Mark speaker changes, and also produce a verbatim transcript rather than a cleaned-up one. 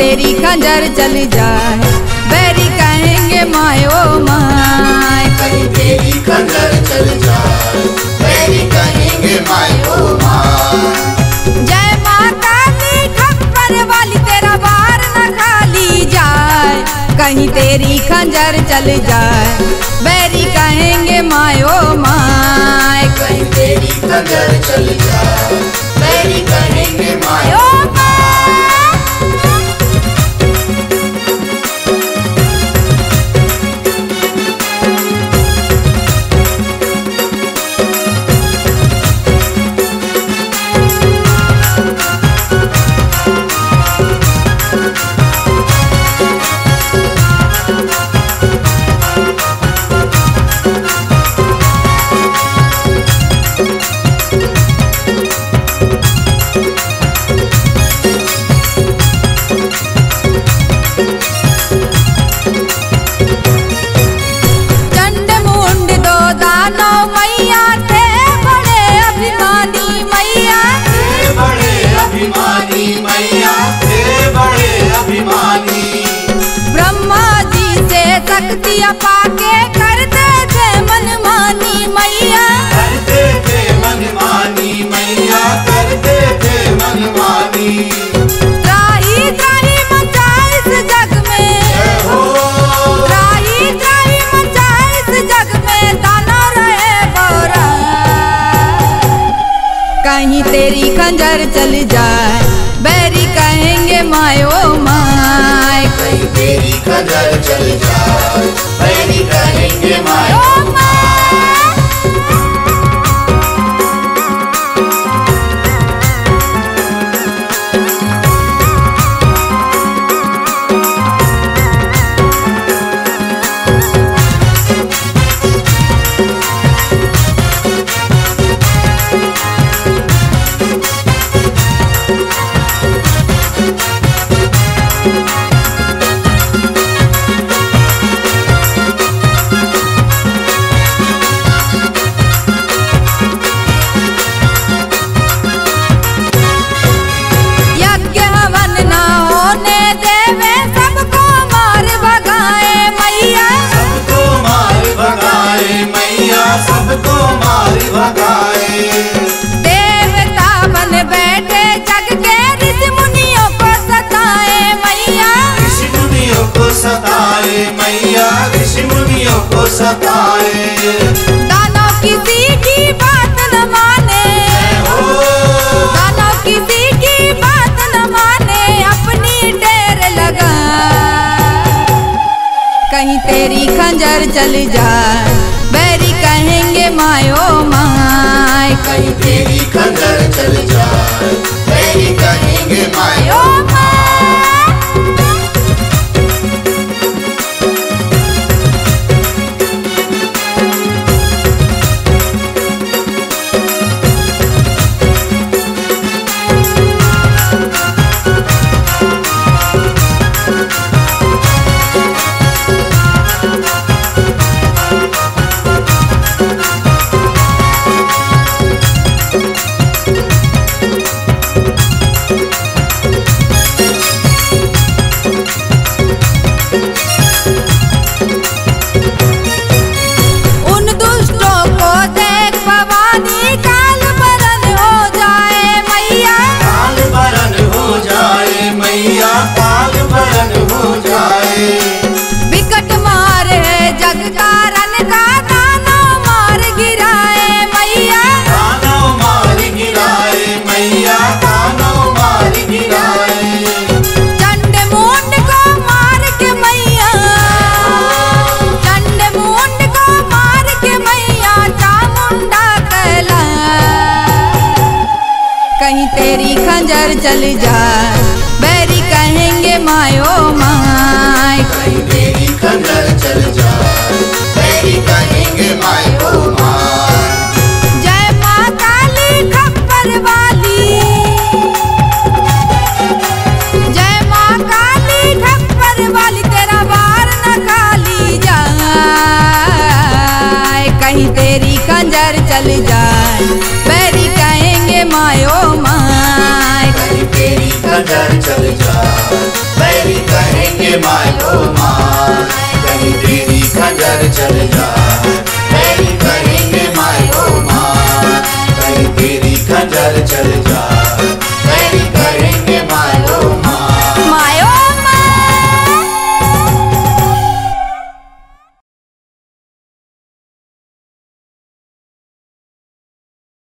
Speaker 1: तेरी खंजर चल जाए, बैरी कहेंगे मायो माय।
Speaker 2: कहीं तेरी खंजर चल जाए, बैरी कहेंगे मायो माय।
Speaker 1: जय माँ काली खप्पर वाली तेरा बार न खाली जाए, कहीं तेरी खंजर चल जाए, बैरी कहेंगे मायो माय।
Speaker 2: कहीं तेरी खंजर चल जाए, बैरी कहेंगे मायो माय।
Speaker 1: शक्तियाँ पाके करते थे मनमानी मैया,
Speaker 2: करते थे मनमानी मैया, करते थे मनमानी।
Speaker 1: त्राही त्राही मचा इस जग में, त्राही त्राही मचा इस जग में, दाना रहे बोरा। कहीं तेरी खंजर चल जाए, बैरी कहेंगे मायो माय।
Speaker 2: कहीं तेरी खंजर चल जाए, बैरी कहेंगे मायो माय। सबको मार भगाए,
Speaker 1: देवता बन बैठे जग के ऋषि मुनियों को सताए मैया,
Speaker 2: ऋषि मुनियों को सताए मैया, ऋषि मुनियों को सताए।
Speaker 1: दानव किसी की बात न माने, दानव किसी की बात न माने, अपनी ढेर लगा। कहीं तेरी खंजर चल जाए, बैरी कहेंगे मायो माय।
Speaker 2: कहीं तेरी खंजर चल जाए, बैरी कहेंगे मायो माय।
Speaker 1: विकट मारे जग का रन का, दानव मार गिराए मैया,
Speaker 2: दानव मार गिराए मैया, दानव मार गिराए।
Speaker 1: चंड मुंड को मार के मैया, चंड मुंड को मार के मैया, चामुंडा कहला। कहीं तेरी खंजर चल जाए, बैरी कहेंगे मायो माय।
Speaker 2: कहीं तेरी खंजर चल जाए, बैरी कहेंगे मायो माय।
Speaker 1: जय माँ काली खप्पर वाली, जय माँ काली खप्पर वाली, तेरा बार न खाली जाए। कहीं तेरी खंजर चल जाए, बैरी कहेंगे मायो माय।
Speaker 2: कहीं तेरी खंजर चल जाए, बैरी कहेंगे माय ओ माय, कहीं तेरी खंजर चल जाए। बैरी कहेंगे माय ओ माय, कहीं तेरी खंजर चल जाए।